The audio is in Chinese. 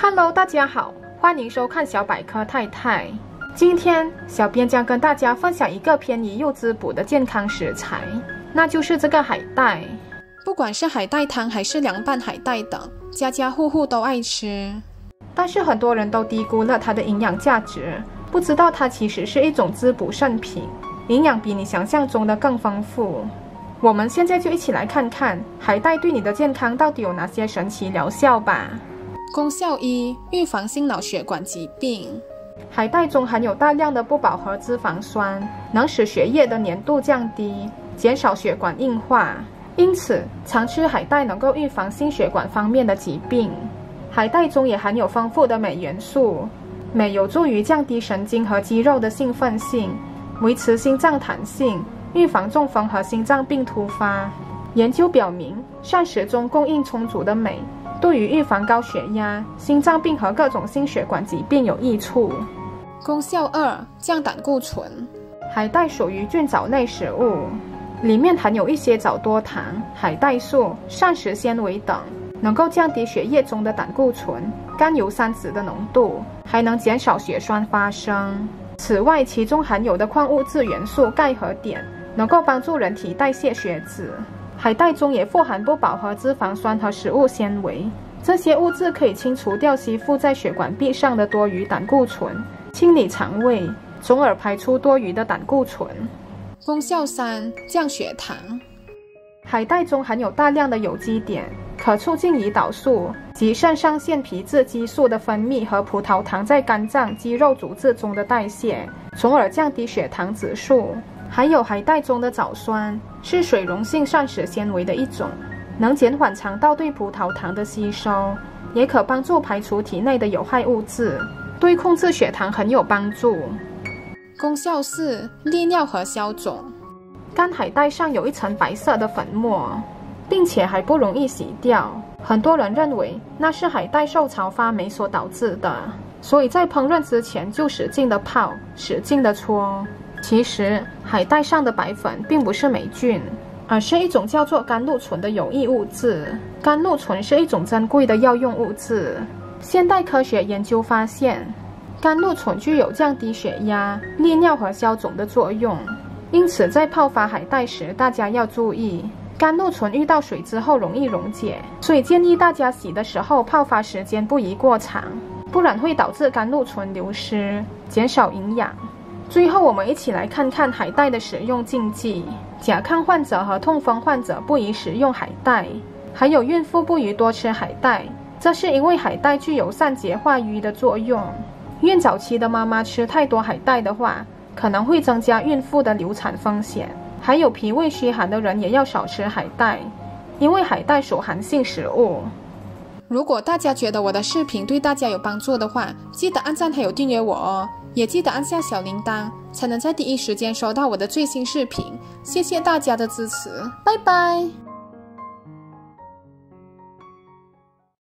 Hello， 大家好，欢迎收看小百科太太。今天，小编将跟大家分享一个便宜又滋补的健康食材，那就是这个海带。不管是海带汤还是凉拌海带等，家家户户都爱吃。但是很多人都低估了它的营养价值，不知道它其实是一种滋补圣品，营养比你想象中的更丰富。我们现在就一起来看看海带对你的健康到底有哪些神奇疗效吧。功效一：预防心脑血管疾病。海带中含有大量的不饱和脂肪酸，能使血液的粘度降低，减少血管硬化。因此，常吃海带能够预防心血管方面的疾病。海带中也含有丰富的镁元素，镁有助于降低神经和肌肉的兴奋性，维持心脏弹性，预防中风和心脏病突发。研究表明，膳食中供应充足的镁，对于预防高血压、心脏病和各种心血管疾病有益处。功效二：降胆固醇。海带属于菌藻类食物，里面含有一些藻多糖、海带素、膳食纤维等，能够降低血液中的胆固醇、甘油三酯的浓度，还能减少血栓发生。此外，其中含有的矿物质元素钙和碘，能够帮助人体代谢血脂。海带中也富含不饱和脂肪酸和食物纤维，这些物质可以清除掉吸附在血管壁上的多余胆固醇，清理肠胃，从而排出多余的胆固醇。功效三：降血糖。海带中含有大量的有机碘，可促进胰岛素及肾上腺皮质激素的分泌和葡萄糖在肝脏、肌肉组织中的代谢，从而降低血糖指数。还有海带中的藻酸，是水溶性膳食纤维的一种，能减缓肠道对葡萄糖的吸收，也可帮助排除体内的有害物质，对控制血糖很有帮助。功效四：利尿和消肿。干海带上有一层白色的粉末，并且还不容易洗掉，很多人认为那是海带受潮发霉所导致的，所以在烹饪之前就使劲的泡，使劲的搓。其实，海带上的白粉并不是霉菌，而是一种叫做甘露醇的有益物质。甘露醇是一种珍贵的药用物质。现代科学研究发现，甘露醇具有降低血压、利尿和消肿的作用。因此，在泡发海带时，大家要注意，甘露醇遇到水之后容易溶解，所以建议大家洗的时候泡发时间不宜过长，不然会导致甘露醇流失，减少营养。最后，我们一起来看看海带的食用禁忌。甲亢患者和痛风患者不宜食用海带，还有孕妇不宜多吃海带，这是因为海带具有散结化瘀的作用。孕早期的妈妈吃太多海带的话，可能会增加孕妇的流产风险。还有脾胃虚寒的人也要少吃海带，因为海带属寒性食物。如果大家觉得我的视频对大家有帮助的话，记得按赞还有订阅我哦，也记得按下小铃铛，才能在第一时间收到我的最新视频。谢谢大家的支持，拜拜。